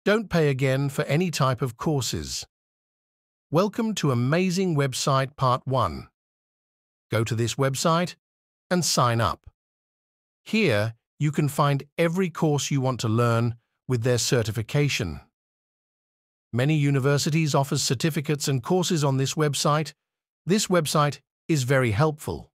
Don't pay again for any type of courses. Welcome to Amazing Website Part 1. Go to this website and sign up. Here, you can find every course you want to learn with their certification. Many universities offer certificates and courses on this website. This website is very helpful.